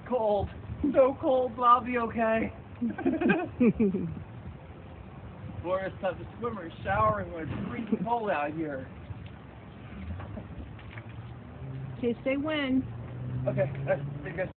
cold. So cold, but I'll be okay. Florida's toughest swimmer is showering when it's freezing cold out here. In case they win. Okay, that's